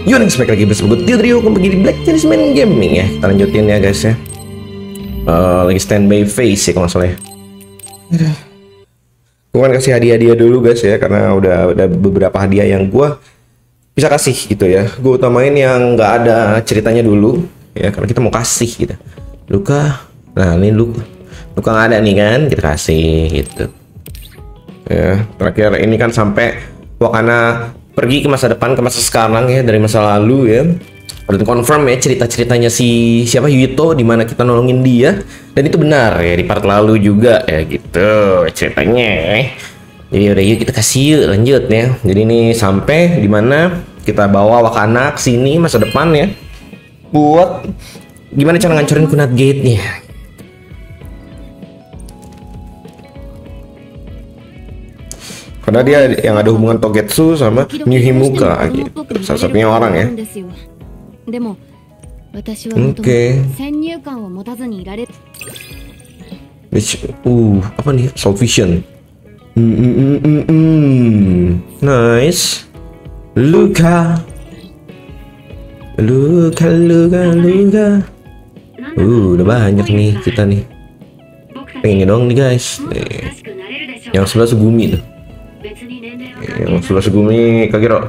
Yo, next lagi bersama gue Trio kembali di Black Jenis main gaming ya. Kita lanjutin ya guys ya. Lagi standby phase ya kalau nggak salah ya. Gue kan kasih hadiah-hadiah dulu guys ya, karena udah beberapa hadiah yang gue bisa kasih gitu ya. Gue utamain yang nggak ada ceritanya dulu ya, karena kita mau kasih gitu. Luka, nah ini Luka nggak ada nih kan, kita kasih gitu. Ya, terakhir ini kan sampai Wakana pergi ke masa depan, ke masa sekarang ya, dari masa lalu ya. Dan confirm ya cerita-ceritanya si siapa Yuito, dimana kita nolongin dia, dan itu benar ya di part lalu juga ya gitu ceritanya. Jadi udah yuk kita kasih yuk, lanjut ya. Jadi ini sampai dimana kita bawa Wakana ke sini masa depan ya, buat gimana cara ngancurin Kunat Gate-nya. Karena dia yang ada hubungan Togetsu sama New Himuka gitu. Salah satunya orang ya. Oke. Apa nih? Soul Vision. Nice. Luka. Udah banyak nih kita nih. Pengen dong nih guys. Nih. Yang sebelah Sugumi tuh. Yang sebelah Sugumi Kagero.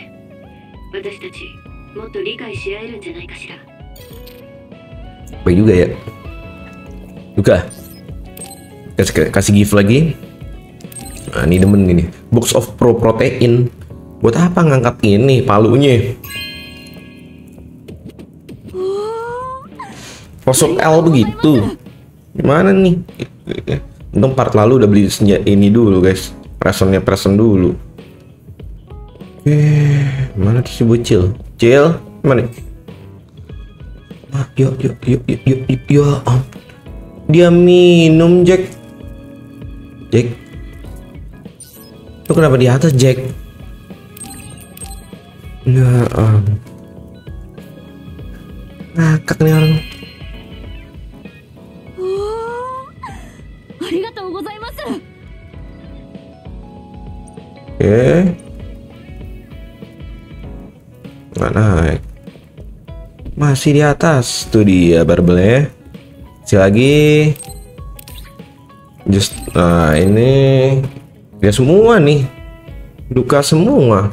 Baik juga ya. Luka. Kasih gift lagi. Nah, ini demen ini. Box of Pro Protein. Buat apa ngangkat ini palunya? Posok L begitu. Gimana nih? Untung part lalu udah beli senjata ini dulu guys. Present dulu. Oke, mana tuh si bocil? Cil, mana? Yuk. Dia minum, Jack. Lu kenapa di atas, Jack? Nah, ngakak nih orang. Oke. Nggak naik. Masih di atas. Tuh dia barbelnya. Kasih lagi. Just, nah ini dia semua nih. Duka semua.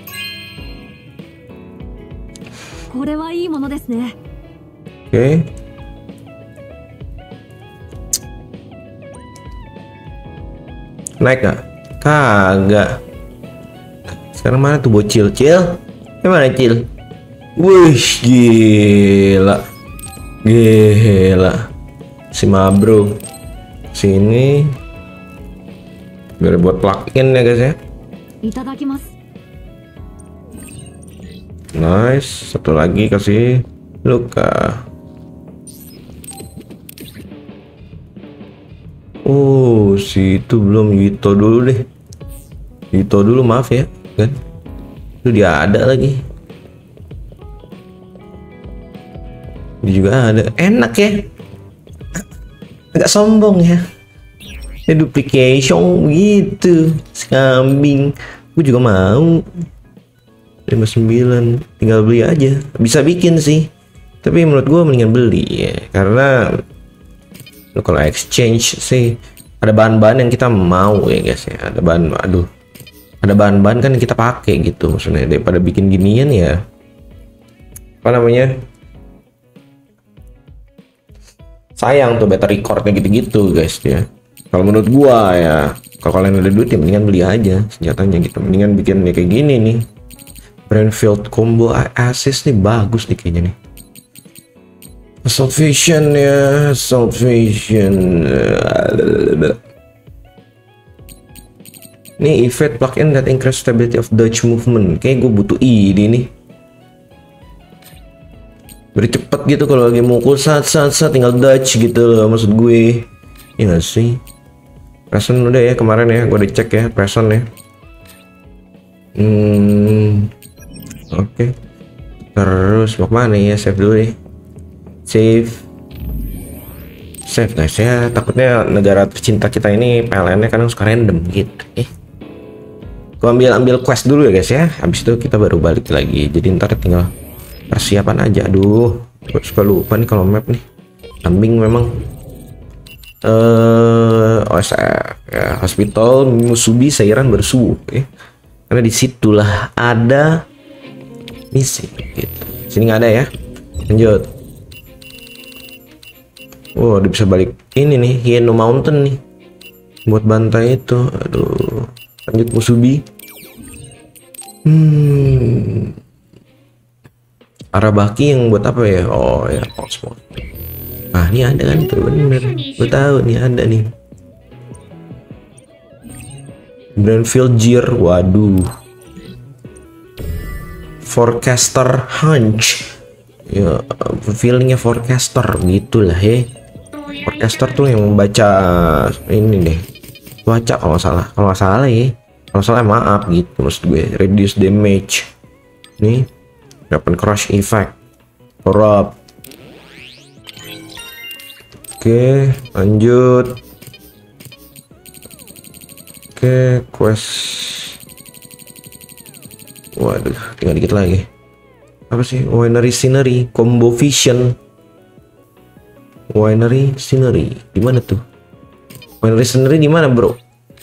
Oke. Naik gak? Kagak. Sekarang mana tuh bocil? Cil? Mana Cil? Wih, gila. Si Mabro. Sini. Biar buat plug-in ya guys ya. Nice. Satu lagi kasih Luka. Oh, si itu belum. Yuito dulu deh. Yuito dulu, maaf ya kan. Itu dia ada lagi. Dia juga ada. Enak ya. Agak sombong ya. Ini duplication gitu. Kambing. Gue juga mau. 59. Tinggal beli aja. Bisa bikin sih. Tapi menurut gue mendingan beli ya. Karena kalau exchange sih ada bahan-bahan yang kita mau ya guys ya. Ada bahan-bahan kan yang kita pakai gitu, maksudnya daripada bikin ginian ya. Apa namanya? Sayang tuh battery cordnya gitu-gitu guys ya. Kalau menurut gua ya, kalau kalian ada duit ya mendingan beli aja senjatanya gitu. Mendingan bikin ya kayak gini nih. Brandfield combo assist nih bagus nih kayaknya nih. Assault Vision ya, Assault Vision. Ini effect plug-in that increase stability of dodge movement. Kayak gue butuh ini nih. Biar cepet gitu kalau lagi mukul saat tinggal dodge gitu loh maksud gue. Iya gak sih? Present udah ya kemarin ya, gue dicek ya present ya. Oke. Terus mau kemana ya? Save dulu deh. Save guys ya, takutnya negara tercinta kita ini PLN-nya kadang suka random gitu. Gua ambil quest dulu ya guys ya. Habis itu kita baru balik lagi. Jadi ntar tinggal persiapan aja. Aduh, gua suka lupa nih kalau map nih. Kambing memang. OSF ya, hospital Musubi Seiran Bersu ya. Karena disitulah ada misi gitu. Sini nggak ada ya. Lanjut. Oh, dia bisa balik ini nih, Hieno Mountain nih. Buat bantai itu. Aduh. Lanjut Musubi. Arabaki yang buat apa ya? Oh ya, Cosmo. Ah, ini ada kan tuh, bener. Gue tahu nih ada nih. Brandfield Gear, waduh. Forecaster Hunch. Ya, feelingnya forecaster gitulah ya. Forecaster tuh yang membaca ini deh. Baca kalau salah. Kalau nggak salah ya. Kalau salah maaf gitu maksud gue. Reduce damage. Nih. Weapon crush effect. Corrupt. Oke, lanjut. Oke, quest. Waduh, tinggal dikit lagi. Apa sih? Winery Scenery, Combo Vision. Winery Scenery, di mana tuh? Winery Scenery di mana, bro?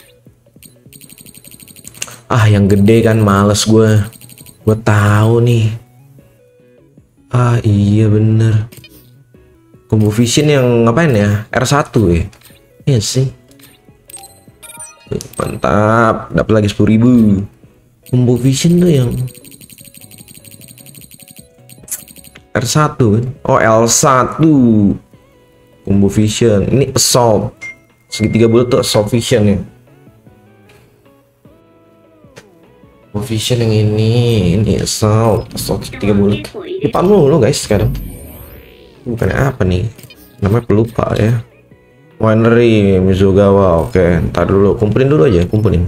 Ah, yang gede kan males gue. Gue tahu nih. Ah, iya bener. Combo Vision yang ngapain ya? R1 ya? Iya sih. Mantap, dapat lagi 10.000. Combo Vision tuh yang R1 kan? Oh, L1. Combo Vision. Ini Assault. Segitiga bulat tuh Assault Vision ya. Combo Vision yang ini Assault segitiga bulat. Lupa mulu guys sekarang. Bukannya apa nih? Namanya pelupa ya. Winery Mizugawa. Oke, ntar dulu. Kumpulin dulu aja, kumpulin.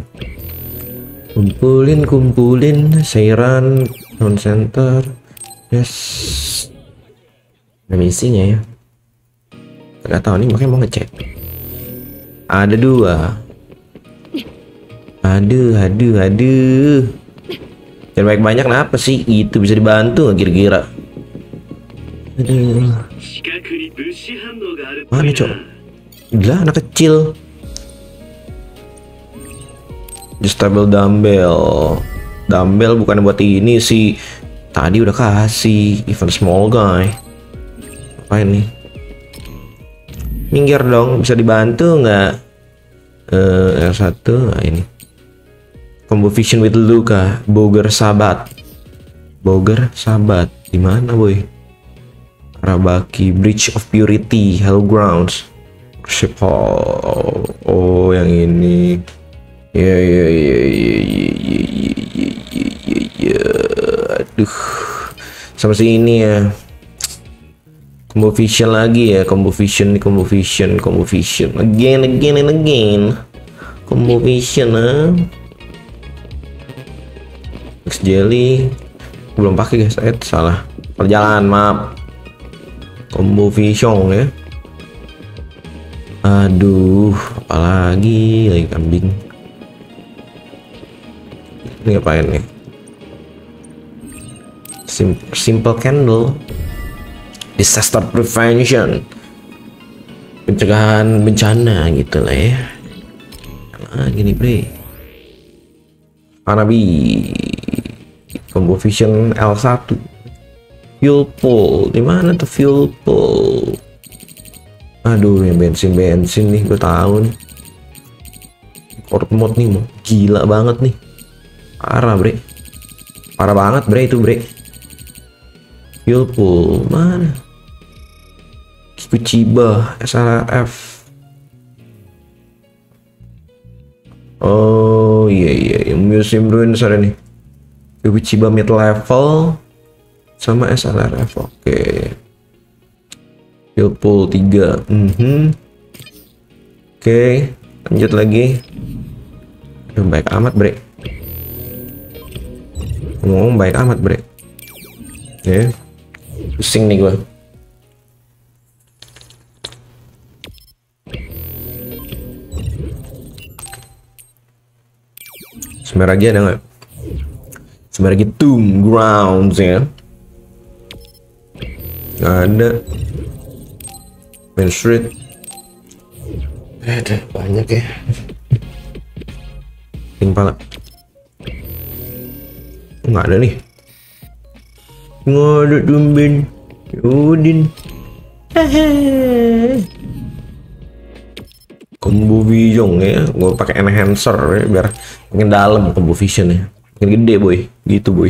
Kumpulin Seiran Town Center. Yes. Ada misinya ya. Gak tahu nih, makanya mau ngecek. Ada 2. Aduh. Jangan banyak-banyak, kenapa sih? Itu bisa dibantu nggak kira-kira? Aduh. Mana cok? Gila, anak kecil. Adjustable dumbbell bukan buat ini sih. Tadi udah kasih even small guy. Apa ini? Minggir dong, bisa dibantu nggak? R1, nah ini. Combo Vision with Luka, Boger Sabat. Di mana boy? Arabaki, Bridge of Purity, Hell Grounds, Ship Hall. Oh, yang ini. Ya. Aduh. Sama si ini ya. Combo Vision lagi ya, Combo Vision. Again. Combo Vision X Jelly. Belum pakai guys, salah. Perjalanan, maaf. Combo Vision ya. Aduh, apalagi lagi kambing. Ini ngapain nih? Simple Candle. Disaster Prevention. Pencegahan bencana gitu lah ya. Gini bre. Hanabi. Combo Vision L1. Fuel pool, di mana tuh fuel pool? Aduh, yang bensin nih, gue tahu nih. Core mode nih, gila banget nih. Parah banget bre itu bre. Fuel pool mana? Kikuchiba SRF. Oh iya, Museum Ruins ada nih. Kikuchiba mid level sama SLRF. Oke. Fuel pool 3. Oke, lanjut lagi. Baik amat bre. Ngomong baik amat bre. Ya. Pusing nih gua. Sumeragi ada nggak? Sumeragi Tomb Grounds ya. Nggak ada. Main Street. Ada banyak ya. Pala. Nggak ada nih. Nggak ada tumben. Udin. Hehehe. Combo vision ya, gue pakai enhancer ya, biar makin dalam combo vision ya, makin gede boy, gitu boy.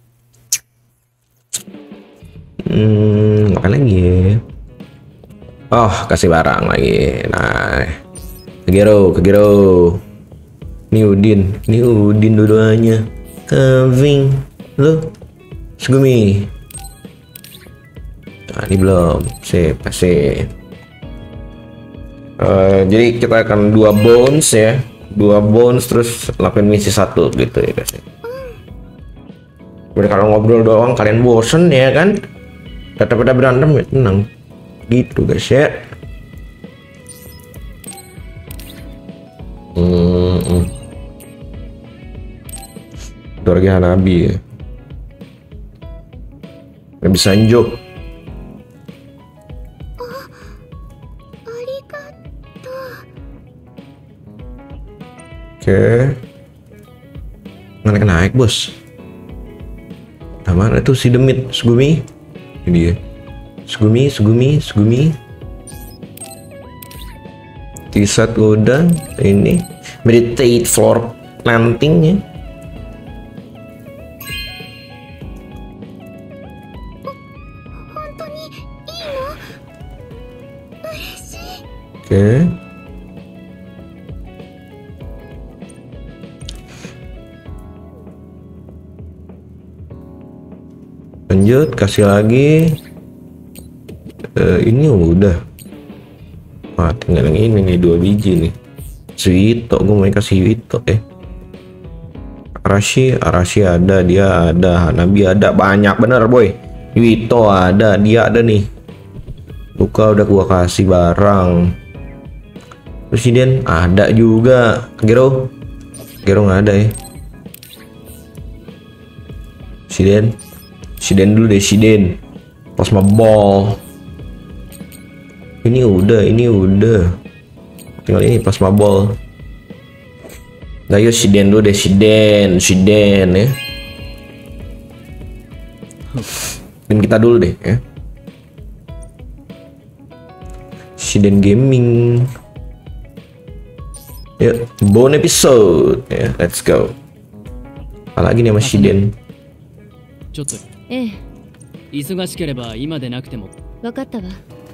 Ngapain lagi ya? Oh, kasih barang lagi. Nah, Kagero. Ini Udin dua-duanya. Kaving, lo, Sugumi. Nah, ini belum, sip. Jadi kita akan 2 bones ya, 2 bones terus lakuin misi 1 gitu ya guys. Udah kalau ngobrol doang kalian bosen ya kan? Daripada berantem ya tenang, gitu guys ya. Itu lagi Hanabi ya. Nggak bisa Sanjo. Oke. Naik bos. Nah, mana tuh si demit Sugumi? Ini dia. Sugumi. T-shirt udah. Ini meditate floor planting ya. Oke. Lanjut, kasih lagi. Ini udah. Wah, tinggal yang ini nih, 2 biji nih. Suito, gue mau kasih Suito ya. Arashi ada, dia ada, Hanabi ada, banyak bener boy. Suito ada, dia ada nih. Luka udah gua kasih barang. Presiden ada juga. Gero nggak ada ya. Siden dulu deh, Plasma Ball. Ini udah. Tinggal ini Plasma Ball. Nah, yuk Siden dulu deh, Siden ya. Tim kita dulu deh ya. Siden Gaming. Yuk, bone episode ya, let's go. Apalagi nih sama Siden. 忙しければ今でなくても。 わかったわ。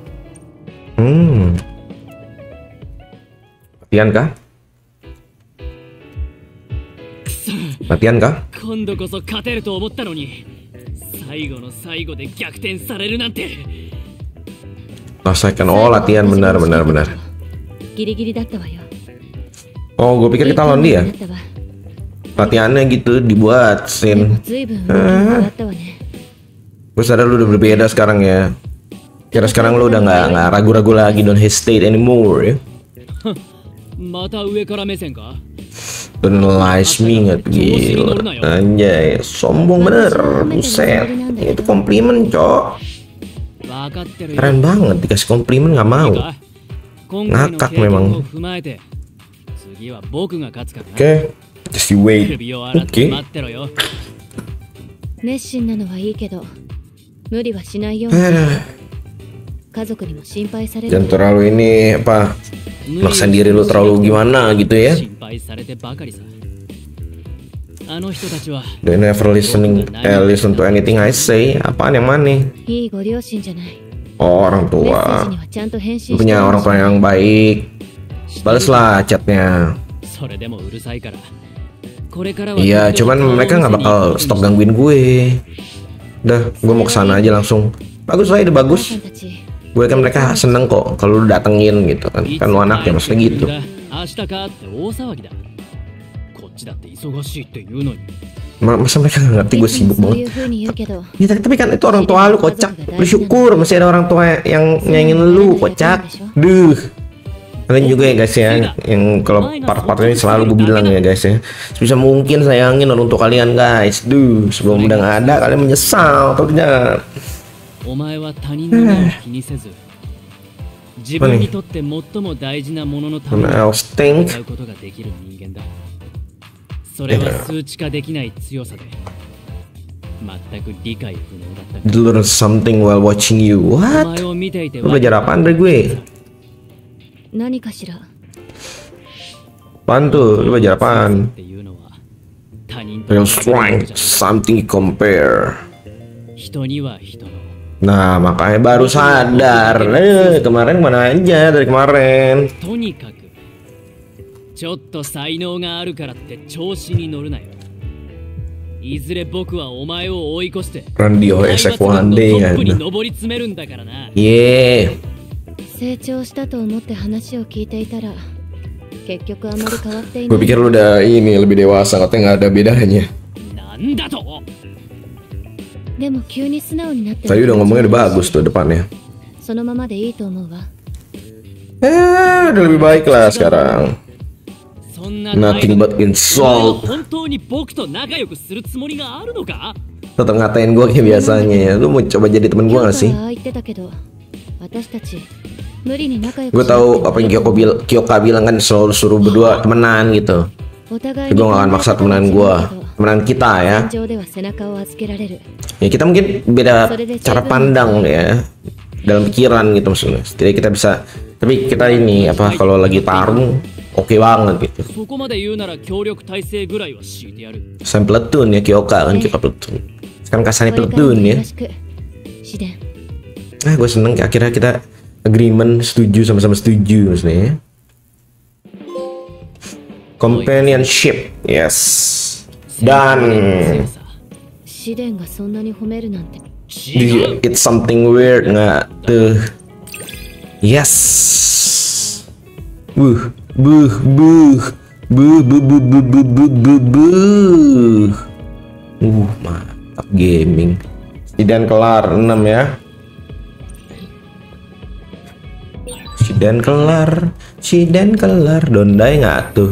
Latihan kah? 今度こそ勝てると思ったのに、最後の最後で逆転されるなんて。 Rasakan, oh latihan benar. Giri-giri datta wa yo. Oh, gue pikir kita lawan dia. Latihannya gitu dibuat scene. Gue sadar lu udah berbeda sekarang ya. Kira sekarang lu udah nggak ragu-ragu lagi, don't hesitate anymore ya. Don't lies me, nggak gila. Anjay, sombong bener, buset. Itu komplimen cok. Keren banget, dikasih komplimen nggak mau. Ngakak memang. Oke, just you wait. Oke. 熱心なのはいいけど無理はしないよ。家族にも心配される。 Jangan terlalu ini apa, maksain diri lu terlalu gimana gitu ya. They never listen to anything I say. Apaan yang mana? Oh, orang tua. Lu punya orang tua yang baik. Balaslah chatnya. Iya, cuman mereka nggak bakal stop gangguin gue. Udah, gue mau kesana aja langsung. Bagus lah, udah bagus. Gue kan mereka seneng kok kalau lu datengin gitu kan. Kan lu anaknya maksudnya gitu. Masa mereka nggak ngerti gue sibuk banget. Ya, tapi kan itu orang tua lu, kocak. Bersyukur masih ada orang tua yang nyayangin lu, kocak. Duh. Kalian juga ya guys ya, yang kalau part-part ini selalu gue bilang ya guys ya, sebisa mungkin sayangin orang tua kalian guys. Sebelum udah nggak ada kalian menyesal atau tidak. お前は他人の目を気にせず、自分にとって最も大事なもののために Else think 使うことができる人間だ。それは数値化できない強さで、全く理解不能だった。 learn something while watching you. お What? 前を見ていて Lu belajar apaan dari gue? 何かしら。 Apaan tuh? Lu belajar っ apaan? ていうのは他人と Real strength, something you compare. 人には人の Nah makanya baru sadar. Kemarin mana aja dari kemarin. とにかくちょっと才能があるからって調子に乗るなよ。いずれ僕はお前を追い越して Radio 海抜 SF 群の one ト day ップに kan. 上り詰めるんだからな。 Yeah. 成長したと思って話を聞いていたら結局あまり変わってい Gue ない。 pikir lu udah ini lebih dewasa, katanya nggak ada bedanya. なんだと。 でも急に素直になって Tadi udah ngomongnya udah bagus tuh depannya. そのままでいいと思うわ。 Udah lebih baik lah sekarang. そんな Nothing but お前は insult. 本当に僕と仲良くするつもりがあるのか。 Tetap ngatain gue kayak biasanya ya. Lu mau coba jadi temen gue 京 gak 都 sih? はああ言ってたけど、私たち無理に仲良く Gue しなく tahu て apa yang Kyoka bilang kan, selalu suruh berdua temenan gitu. お互い Tapi gue gak akan maksa temenan gue, temenan kita ya. 戦場では背中を預けられる。 Ya kita mungkin beda cara pandang ya, dalam pikiran gitu maksudnya. Setidaknya kita bisa, tapi kita ini apa kalau lagi tarung oke banget gitu. そこまで言うなら協力体制ぐらいは敷いてやる。 Sam platoon ya Kyoka kan, Kyoka platoon. Sekarang kasarnya これからも platoon よ ya. ろしく。試練。 Gue seneng akhirnya kita agreement, setuju, sama-sama setuju maksudnya. Companionship, yes. Dan 試練がそんなに褒めるなんて。 do you eat something weird nggak tuh? Yes. Buh, buh, buh, buh, buh, buh, buh, buh, buh, buh, buh. Mantap gaming. Dan kelar 6 ya. Siden kelar, Dondai nggak tuh?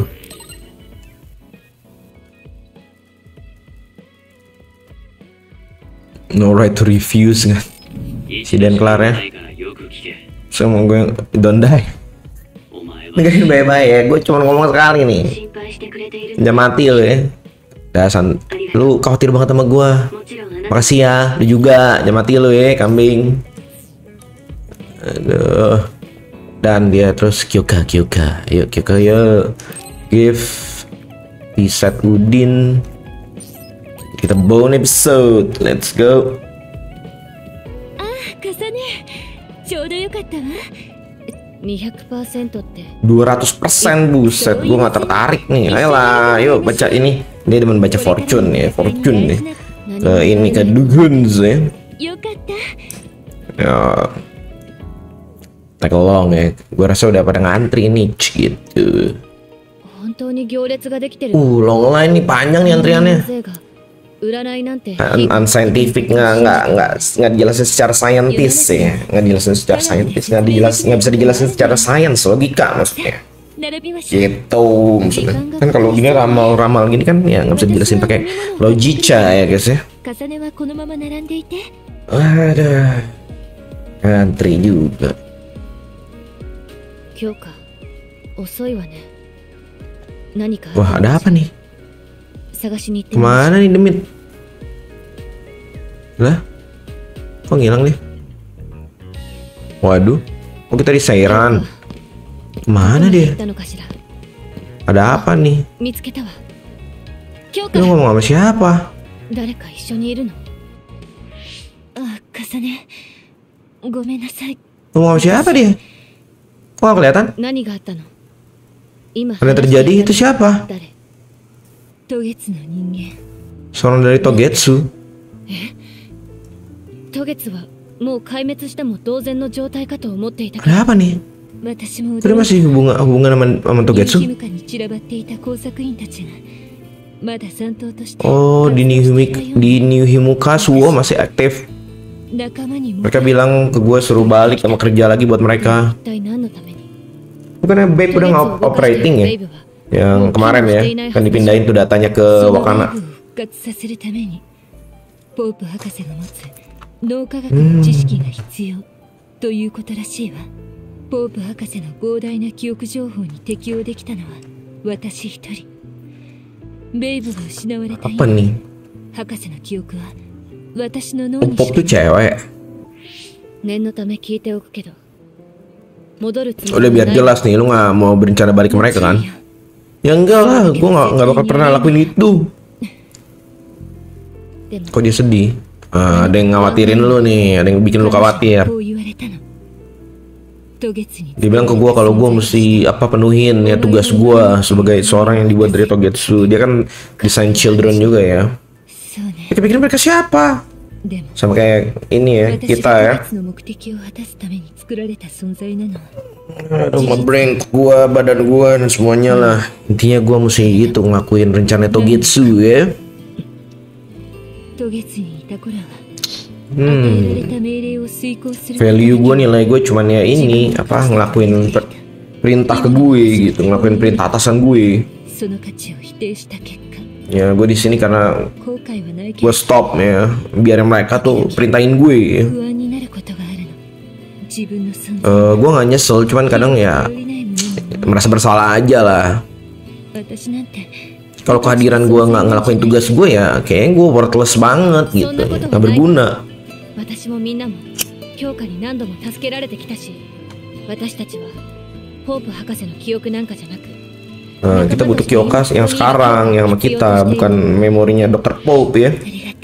No right to refuse kan? Siden kelar ya. Sama gue Dondai. Dengerin baik-baik ya, gue cuma ngomong sekali nih. Jangan mati lo ya. Dasan, lu khawatir banget sama gue. Makasih ya, lu juga. Jangan mati lo ya, kambing. Aduh. Dan dia terus Kyoka. Yuk Kyoka yuk. Give reset Udin. Kita bone episode. Let's go. 重ね、ちょうどよかったわ。200% って。 200% buset, gue gak tertarik nih. Ayolah, yuk baca ini. Dia demen baca fortune ya, fortune nih. Ini ke Duguns ya. よかった。 Ya, tag along ya. Gue rasa udah pada ngantri nih, gitu. 本当に行列ができてる。 Long line nih, panjang nih antriannya. 大勢が占いなんて。 Unscientific, nggak dijelasin secara saintis ya, nggak dijelasin secara saintis, nggak bisa dijelasin secara sains, logika maksudnya. 並びましょう。 Gitu maksudnya. Kan kalau gini ramal gini kan ya nggak bisa dijelasin pakai logika ya guys ya. 重ねはこのまま並んでいて。 Ada ngantri juga. 今日か。遅いわね。何か。 Wah ada apa nih? 探しに行ってみましょう。 Kemana nih Demit? Lah? Kok ngilang nih? Waduh, kok kita di Seiran? Mana どこに dia? 行ったのかしら。 Ada apa nih? 見つけたわ。今日 Lu か。 ngomong sama siapa? 誰か一緒にいるの。あ、重ね。ごめんなさい。 Lu ngomong sama siapa dia? Kok nggak kelihatan? 何があったの。今。 Apa yang terjadi? Itu siapa? 誰。渡月の人間。 Seorang dari Togetsu. 渡月はもう壊滅しても同然の状態かと思っていたから。 Ada apa nih? 私も Itu dia masih hubungan sama Togetsu? 雪向かに散らばっていた工作員たちがまだ残党として。 Oh, di New Himuka Suo masih aktif. 仲間にも Mereka bilang ke gue suruh balik sama kerja lagi buat mereka. 一体何のために。 Bukannya Babe udah operating ya? Yang kemarin ya, kan dipindahin tuh datanya ke Wakana. 復活させるためにポープ博士が持つ脳科学の知識が必要ということらしいわ。ポープ博士の膨大な記憶情報に適応できたのは私一人。ベイブが失われた Apa nih? 博士の記憶は私の脳に Pop tuh cewek. 念のため聞いておくけど戻るつ Udah biar jelas nih, lu nggak mau berencana balik ke mereka kan? Ya enggak lah, gue nggak bakal pernah lakuin itu. Kok dia sedih? Ada yang ngawatirin lu nih, ada yang bikin lu khawatir. Dia bilang ke gue kalau gue mesti penuhin ya tugas gue sebagai seorang yang dibuat dari Togetsu. Dia kan desain children juga ya. Kita pikir mereka siapa? Sama kayak ini ya, kita ya. Aduh, nge-brain gua, badan gua, dan semuanya lah. Intinya gua mesti itu ngelakuin rencana Togetsu ya. Value gue, nilai gue cuman ya ini ngelakuin perintah ke gue gitu, ngelakuin perintah atasan gue. Ya gue di sini karena gue stop ya, biar mereka tuh perintahin gue. Gue nggak nyesel, cuman kadang ya merasa bersalah aja lah. Kalau kehadiran gue nggak ngelakuin tugas gue ya, kayaknya gue worthless banget gitu, nggak berguna. Kita butuh Kyoka yang sekarang, yang sama kita, bukan memorinya Dr. Pope ya.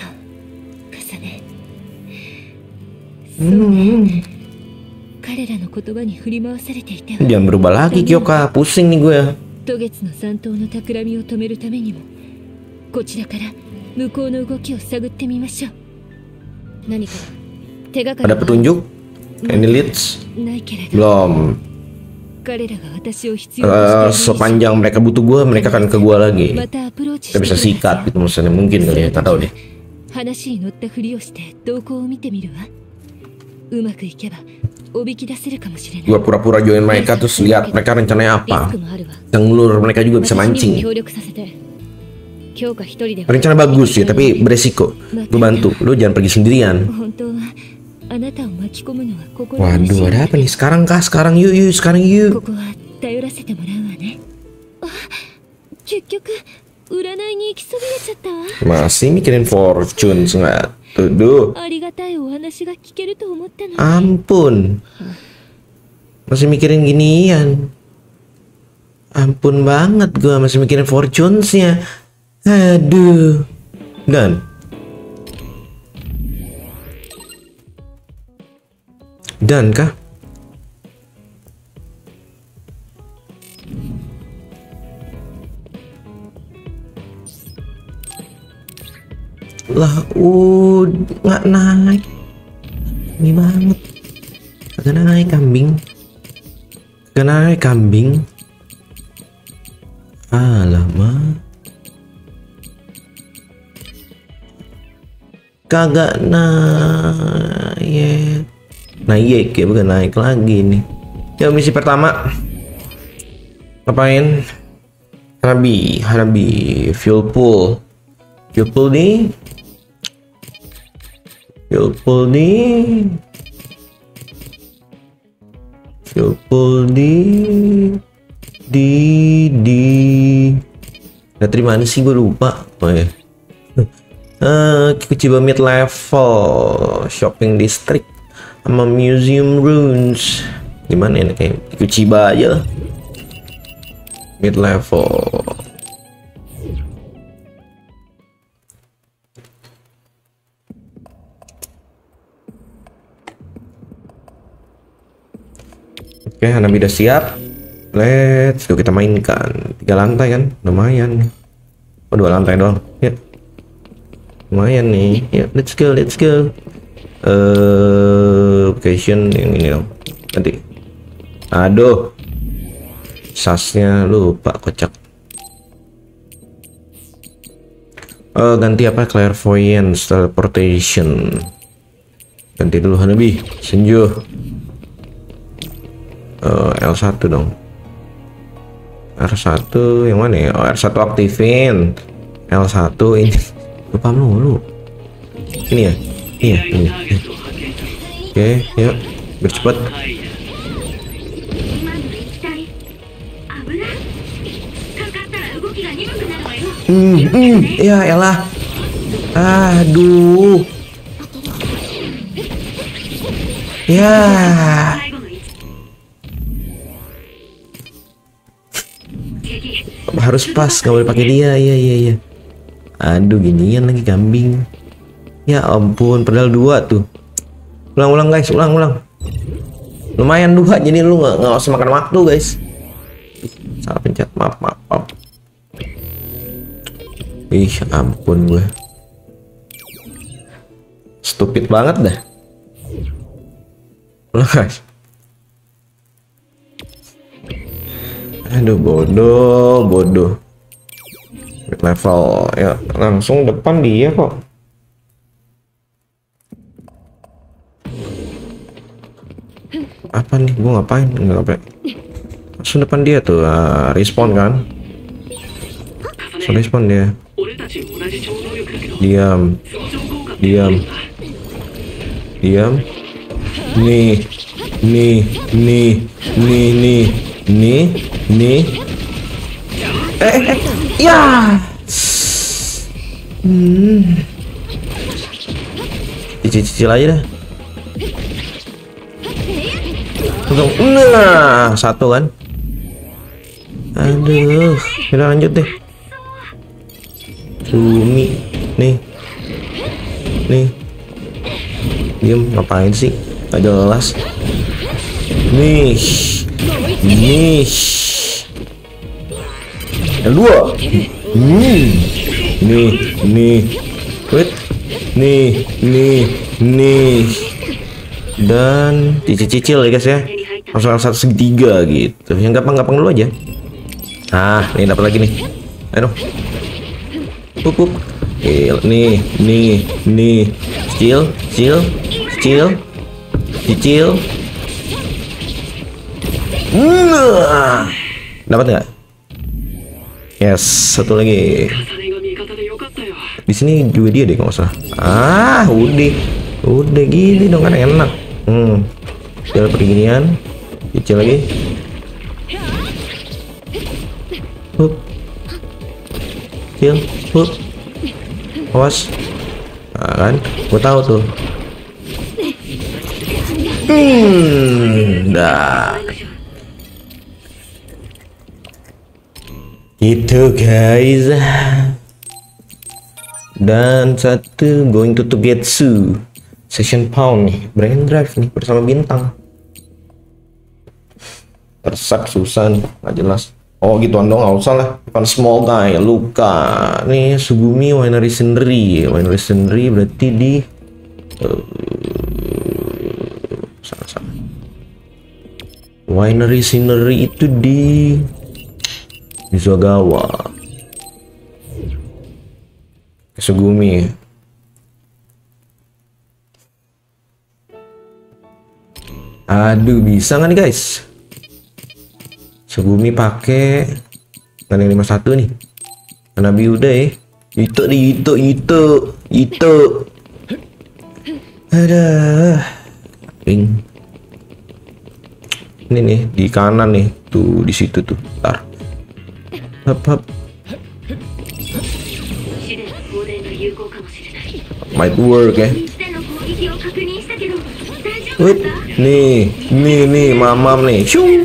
Jangan berubah lagi Kyoka, pusing nih gue. Ada petunjuk? Any leads? Belum. Sepanjang mereka butuh gue, mereka akan ke gue lagi. Kita bisa sikat gitu maksudnya, mungkin kali ya, tak tahu deh. Gua pura-pura join mereka terus lihat mereka rencananya apa. Yang ngelur mereka juga bisa mancing. Rencana bagus ya, tapi beresiko. Gue bantu, lu jangan pergi sendirian. Waduh, ada apa nih? Sekarang kah? Sekarang yuk, sekarang yuk. Masih mikirin fortune nggak? Tuduh. Ampun. Masih mikirin ginian. Ampun banget gua masih mikirin fortunes-nya. Aduh. Dan kah? Lah, nggak naik. Ini banget. Kagak naik kambing. Alamak. Kagak naik. Naik ya, bukan naik lagi nih. Ya, misi pertama. Ngapain? Hanabi, fuel pool nih. Fuel pool di dari mana sih, gue lupa. Oh ya. Kuchiba mid level, shopping district sama museum ruins. Gimana ini, kayak Kuchiba aja lah. Mid level. Oke, Hanabi udah siap. Let's go, kita mainkan. 3 lantai kan, lumayan. Oh, 2 lantai doang. Ya, lumayan nih. Ya, let's go. Location yang ini dong. Nanti. Aduh, sasnya lupa, kocak. Ganti apa? Clairvoyance, teleportation. Ganti dulu Hanabi. Senju. L1 dong. R1 yang mana ya? Oh, R1 aktifin. L1 ini. Lupa lu. Ini ya? Iya, ini. Oke, yuk. Biar cepet. Ya elah. Aduh. Ya. Harus pas, nggak boleh pakai dia. Iya. Aduh, ginian lagi kambing. Ya ampun, padahal 2 tuh. Ulang guys, ulang. Lumayan 2, jadi lu nggak usah makan waktu guys. Salah pencet, maaf. Ih, ampun gue. Stupid banget dah. Ulang guys. Aduh, bodoh. Level ya langsung depan dia kok. Apa nih? Gua ngapain? Enggak. Langsung depan dia tuh, respawn kan? So, respawn dia. Diam. Nih. Ya. Cicil aja dah. Nah, 1 kan. Aduh, kita lanjut deh. Sumi, nih. Diam, ngapain sih? Gak jelas. Nih. Yang 2. Nih. Wait. Nih. Dan cicil ya guys ya. Langsung 1 segitiga gitu. Yang gampang dulu aja. Ah, ini dapat lagi nih. Ayo dong. Pup. Nih. Cicil. Dapat nggak? Yes, 1 lagi. Di sini juga dia deh kalau nggak salah. Ah, udah gini dong kan enak. Cicil perginian. Cicil lagi. Hup. Cicil. Hup. Awas. Nah, kan? Gue tahu tuh. Dah. Itu guys. Dan 1 going to Togetsu Session Pound nih, Brain Drive nih bersama bintang. Tersak susah nih, nggak jelas. Oh gituan dong, nggak usah lah. Bukan small guy, Luka nih. Sugumi Winery Scenery berarti di salah. Winery Scenery itu di Mizagawa. Sugumi. Aduh, bisa nggak nih guys? Sugumi pakai kan yang 51 nih. Nabi udah ya. Itu. Ada. Ini nih di kanan nih, tuh di situ tuh. Ntar. Hap. Might work ya. Wait, nih, mamam nih. Shung.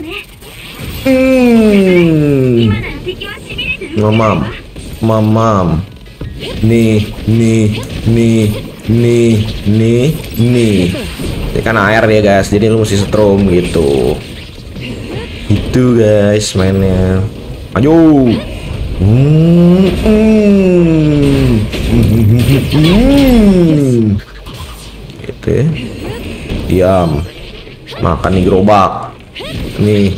Mamam. Nih. Ini kan air ya guys, jadi lu mesti setrum gitu. Itu guys mainnya. Ayo. Gitu ya. Diam. Makan nih gerobak. Nih.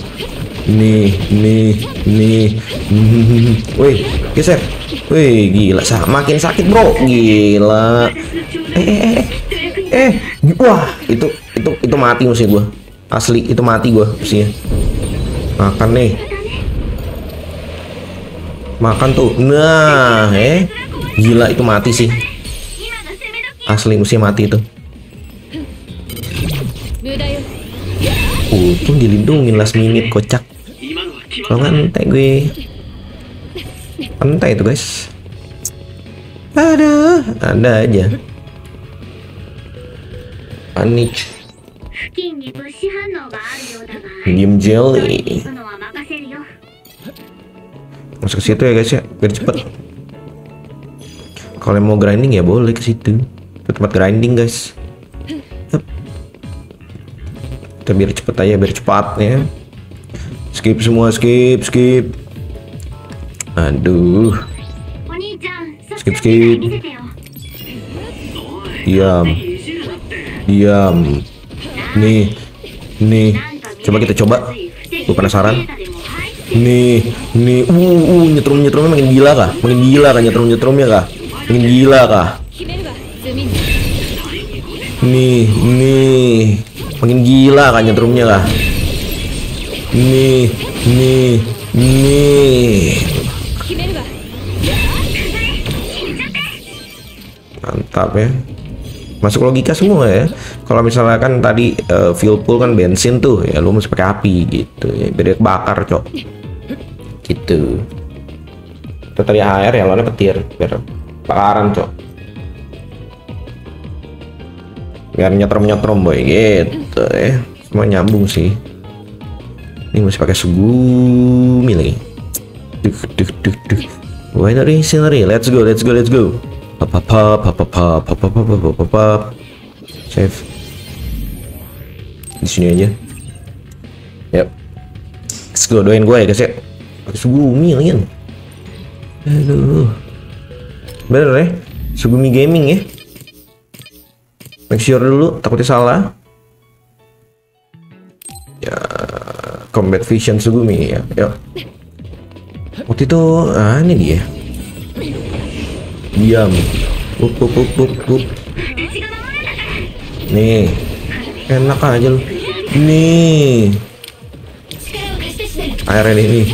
Wih, geser. Wih, gila, makin sakit bro. Gila. Wah, itu mati musuh gua. Asli itu mati gua musuhnya. Makan nih. Makan tuh. Nah, gila itu mati sih. Asli mesti mati itu. 無駄よ。 Untung dilindungin last minute kocak. Kalau nggak gue pantai itu guys. Aduh, ada aja. Panik. 付近に物資反応があるようだが Medium jelly. 行くのは任せるよ Masuk ke situ ya guys ya, biar cepet. Kalau mau grinding ya boleh ke situ. Itu tempat grinding guys. Yup. Kita biar cepet aja, biar cepat ya. Skip semua, skip. Aduh. お兄ちゃんそっ Skip ちの世界 skip. 見せてよ Diam. Nih. Coba kita coba. Gue penasaran. Nih. Nyetrum-nyetrumnya makin gila kah? Nyetrum-nyetrumnya kah? Makin gila kah? 決めるわ。炭に。 Nih. Makin gila kah nyetrumnya kah? Nih. 決めるわ。 Mantap ya. Masuk logika semua ya. Kalau misalnya kan tadi fuel pool kan bensin tuh ya, lu mesti pakai api gitu ya, biar dia kebakar cok. Gitu. Itu tadi air ya, lawannya petir biar bakaran cok. Biar nyetrum boy gitu ya. Semua nyambung sih. Ini mesti pakai segumi lagi. Duh. Why not scenery? Let's go. Save di sini aja. Yap. Let's go, doain gue ya guys ya. Pakai Sugumi lagi. Aduh. Bener ya? Sugumi gaming ya. Make sure dulu, takutnya salah. Ya, combat vision Sugumi ya. Yuk. Waktu itu, ini dia. Diam. Up. Nih, enak aja lu. Nih, airnya nih.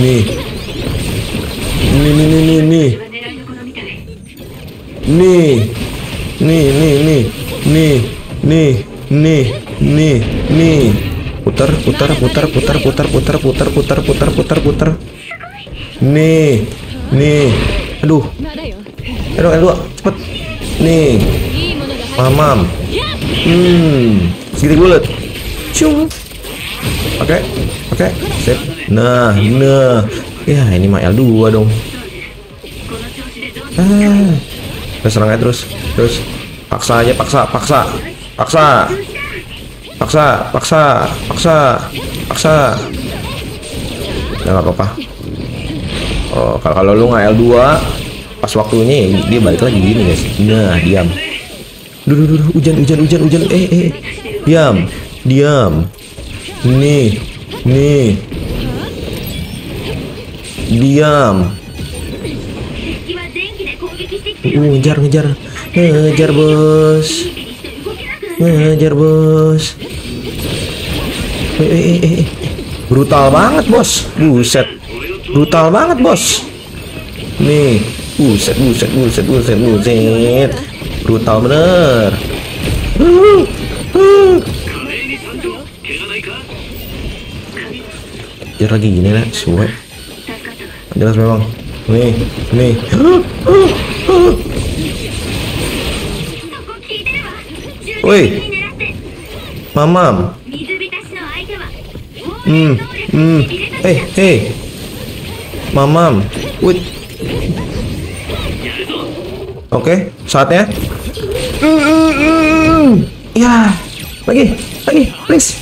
Putar. Nih. Aduh. まだよ。 Aduh, cepet. Nih, いいものが入っ mamam. Segitiga bulat. Cung. Oke. Sip. Nah. Ya, ini mah L2 dong. Kita serang aja terus. Paksa aja, paksa. Nggak apa-apa. Oh, kalau lu nggak L2 pas waktunya dia balik lagi gini guys. Nah, diam. Duh, hujan. Diam. Nih. Diam. 敵は電気で攻撃してきてる Ngejar bos. Brutal banget bos. Buset. Brutal banget bos. Nih. Buset. Brutal bener. Kejar lagi gini lah, suwe. Jelas memang. Nih. そこ聞いてるわ銃おい撃に狙って Mamam. 水浸しの相手は防衛能力を入れた Hey. Mamam. Wait. Oke, saatnya. Ya, lagi. Please.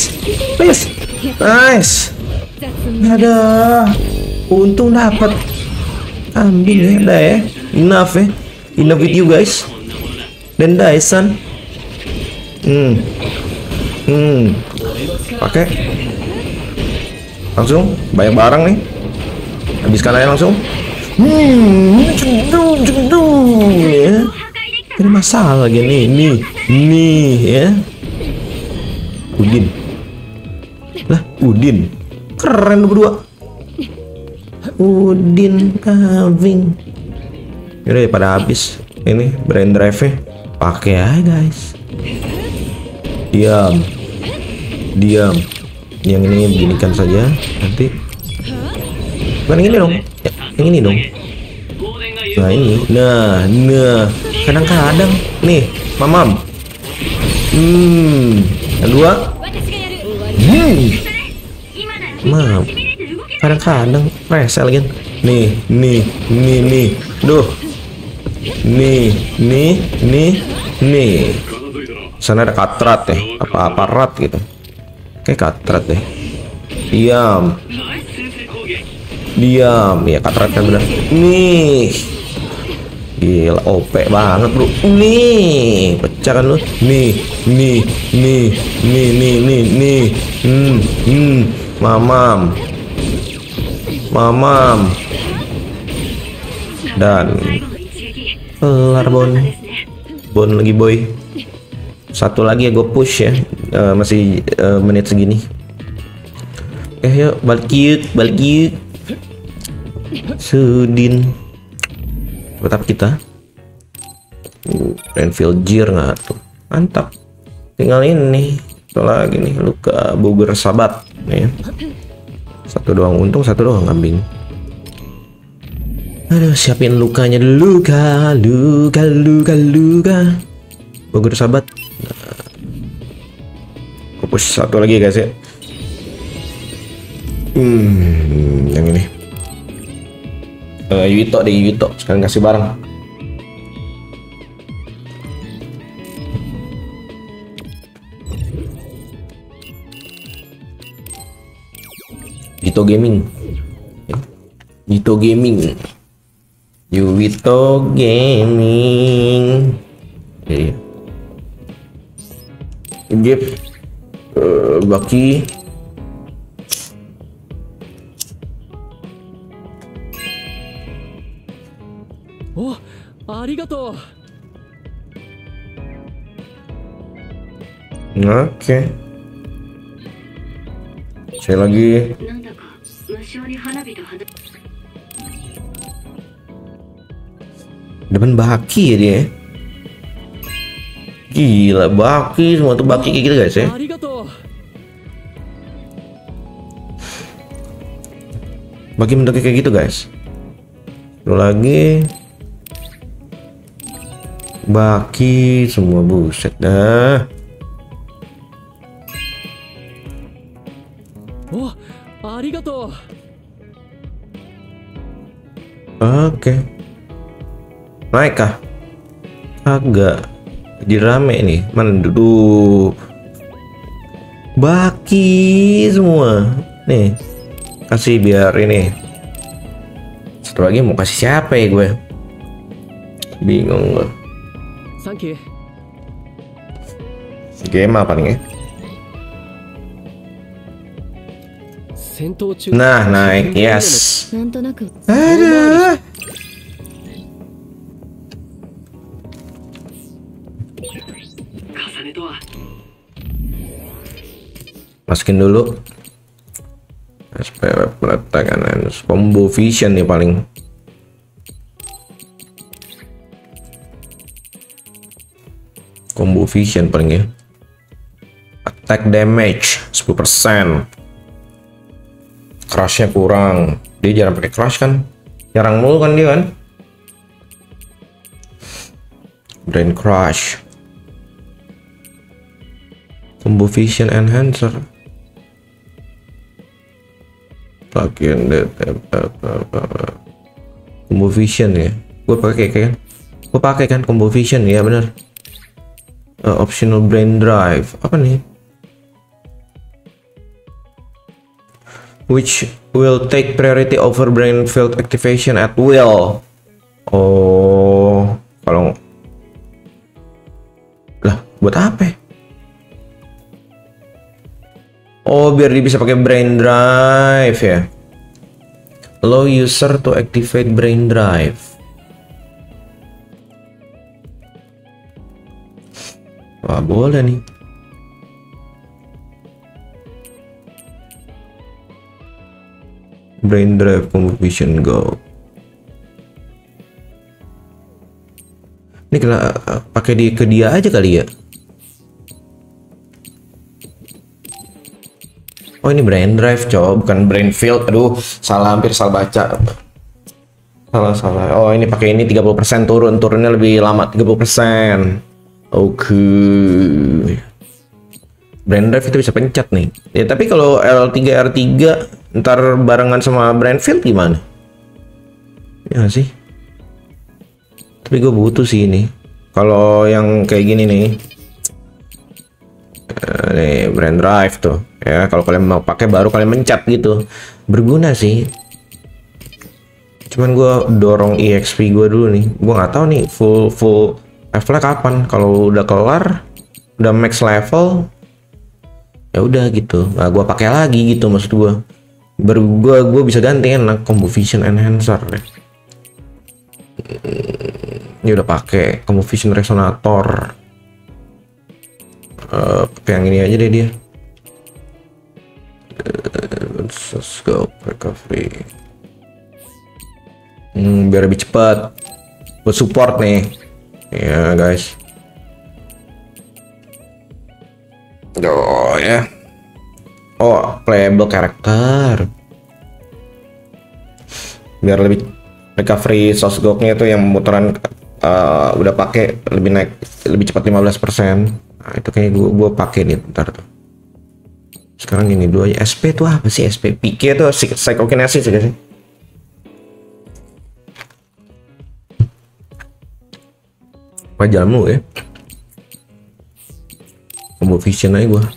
Nice. 雑に。 Ada. Untung dapat. Ambil ya, dah ya. Enough ya. Enough with you guys. Dan Dyson. Pakai. Langsung banyak barang nih. Habiskan aja langsung. Ya. Ini masalah lagi nih ya. Udin. Lah, Udin. Keren lu berdua. Udin kambing. Udah pada habis. Ini brain drive-nya. Pakai aja guys. Diam. Yang ini beginikan saja. Nanti. Bukan yang ini dong. Ya, yang ini dong. Nah ini. Nah. Kadang-kadang. Nih, mamam. Yang dua. Mam. Kadang-kadang rese lagi. Nih. Duh. Nih. Sana ada katrat ya, apa aparat gitu. Kayak katrat deh. Diam. Ya katrat kan bener. Nih. Gila OP banget bro. Nih, pecah kan lu. Nih. Mamam. Dan kelar Bon lagi boy. Satu lagi ya gue push ya. Masih menit segini. Yuk balik yuk. Sudin. Buat apa kita? Renfield Gear nggak tuh? Mantap. Tinggal ini. Satu lagi nih, luka Bogor Sabat nih. Satu doang untung, satu doang kambing. Aduh, siapin lukanya dulu. Luka. Bogor Sabat. Push satu lagi guys ya. Yang ini. Yuito sekarang kasih barang. Yuito Gaming. Oke. Gap. Baki. Oh, arigato. Oke. Saya lagi. Depan Baki ya dia. Gila Baki, semua tuh Baki kayak gitu guys ya. Baki bentuknya kayak gitu guys. Satu lagi. Baki semua, buset dah. Oh, arigato. Oke. Naik kah? Agak jadi rame nih. Mana dulu? Baki semua. Nih. Kasih biar ini. Satu lagi mau kasih siapa ya gue? Bingung gue. Thank you. Game apa nih? Nah, naik, yes. Aduh. Masukin dulu. SPW peletakan combo vision nih paling. Combo vision paling ya. Attack damage 10%. Crushnya kurang. Dia jarang pakai crush kan? Jarang mulu kan dia kan? Brain crush. Combo vision enhancer. Bagian combo vision ya. Gue pakai kan combo vision ya bener. Optional brain drive apa nih? Which will take priority over brain field activation at will. Oh, kalau lah buat apa? Oh, biar dia bisa pakai brain drive ya. Allow user to activate brain drive. Wah, boleh nih. brain drive combo vision go. Ini kena pakai ke dia aja kali ya. Oh ini brain drive cow, bukan brain field. Aduh, hampir salah baca. Salah. Oh ini pakai ini 30% turunnya lebih lama 30%. Oke. Brain drive itu bisa pencet nih. Ya tapi kalau L3 R3 ntar barengan sama brain field gimana? Ya sih. Tapi gue butuh sih ini. Kalau yang kayak gini nih. Nih brain drive tuh ya, kalau kalian mau pakai baru kalian mencet gitu, berguna sih. Cuman gue dorong EXP gue dulu nih, gue nggak tahu nih full levelnya kapan. Kalau udah kelar, udah max level, ya udah gitu. Nah gue pakai lagi gitu, maksud gue. Gue bisa ganti enak combo vision enhancer ya. Ini udah pakai combo vision resonator. Pakai yang ini aja deh dia. Let's go recovery. Biar lebih cepat. Buat support nih. Ya guys. Oh ya. Oh playable karakter. Biar lebih recovery sosgoknya itu yang putaran udah pakai lebih cepat 15%. Nah, itu kayak gue pakai nih ntar tuh. Sekarang ini dua aja. SP itu apa sih? SP PK itu psychokinesis ya sih? Apa jamu ya? Combo vision aja gue.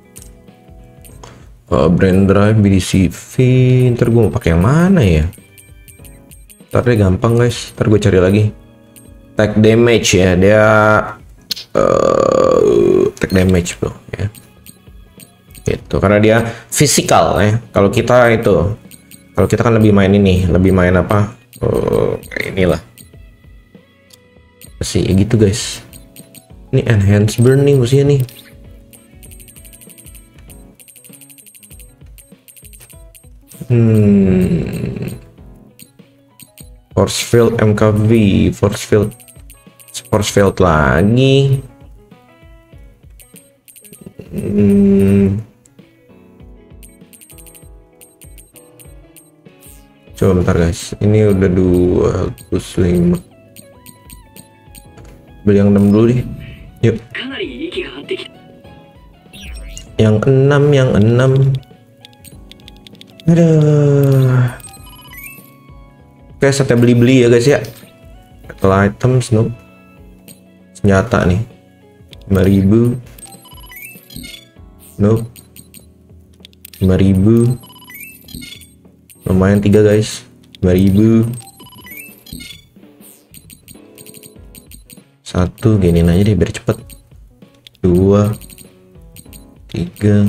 Brain drive BDCV. Ntar gue mau pakai yang mana ya? Ntar deh gampang guys. Ntar gue cari lagi. Tag damage ya. Dia tag damage bro ya. Gitu karena dia fisikal ya. Kalau kita kan lebih main ini, lebih main apa? Inilah. Sih gitu guys. Ini enhance burn nih musuhnya nih. Force field MKV, force field lagi. Coba bentar guys, ini udah 205. Beli yang 6 dulu deh. Yuk. Yang 6. Aduh. Oke, saatnya beli-beli ya guys ya. Battle items no. Senjata nih. 5.000. Nope. 5.000. Lumayan 3 guys. 5.000. 1 giniin aja deh biar cepet. 2 3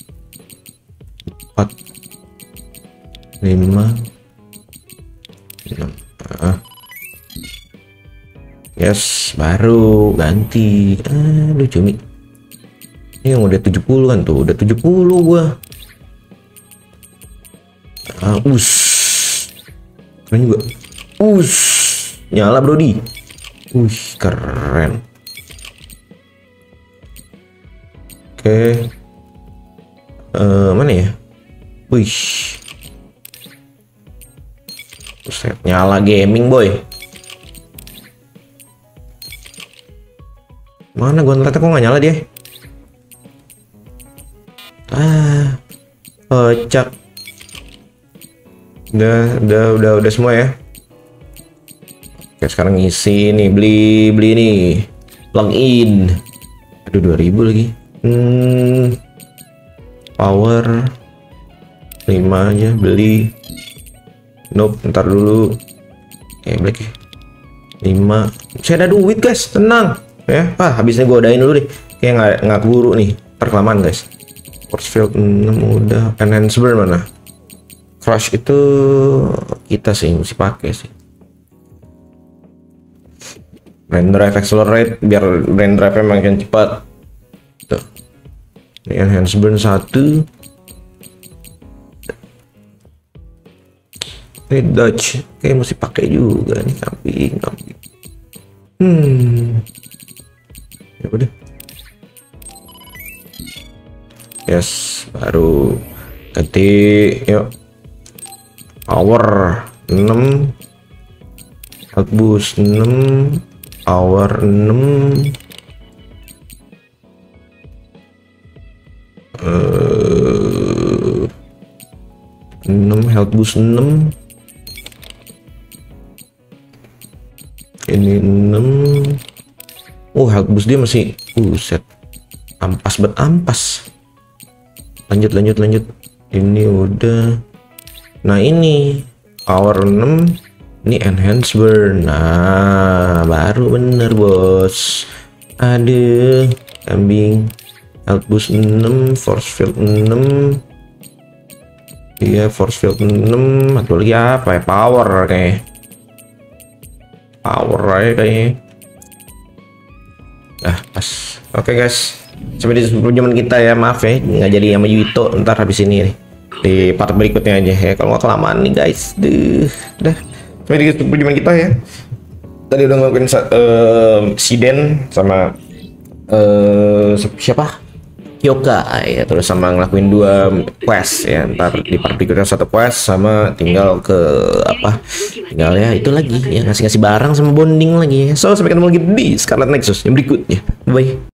4 5 6. Yes, baru ganti. Aduh cumi. Ini yang udah 70 kan tuh, udah 70 gua. Keren juga. Nyala brody. Keren. Oke. Mana ya? Buset, nyala gaming boy. Mana gua ngeliatnya kok nggak nyala dia? Pecak. Udah semua ya. Oke, sekarang ngisi nih, beli nih. Login. Aduh 2000 lagi. Power 5 aja beli. Nope, ntar dulu. Black ya. 5. Saya ada duit guys, tenang ya. Habisnya gue udahin dulu deh. Kayak nggak keburu nih, terkelamaan guys. Force field 6 udah. Enhancer mana? Crush itu kita sih mesti pakai sih. Brain drive accelerate biar brain drive makin cepat. Tuh. Ini enhance burn 1. Ini dodge kayak mesti pakai juga nih, kambing. Ya udah. Yes, baru ganti yuk. Power 6, health boost 6, power 6, 6 health boost 6, ini 6. Health boost dia masih set ampas ampas. Lanjut. Ini udah. Nah ini power 6, ini enhance burn. Nah baru bener bos. Aduh kambing. Health boost 6, force field 6. Iya force field 6. Atau lagi apa ya, power kayak. Power aja kayaknya. Nah pas. Oke guys, sampai di perjaman kita ya, maaf ya nggak jadi sama Yuito ntar habis ini nih. Di part berikutnya aja ya, kalau nggak kelamaan nih guys. Udah sampai di perjaman kita ya. Tadi udah ngelakuin Siden sama siapa? Hyoka ya, terus sama ngelakuin 2 quest ya. Ntar di part berikutnya 1 quest sama tinggal ke apa? Tinggal ya itu lagi ya, ngasih barang sama bonding lagi ya. So sampai ketemu lagi di Scarlet Nexus yang berikutnya. Bye.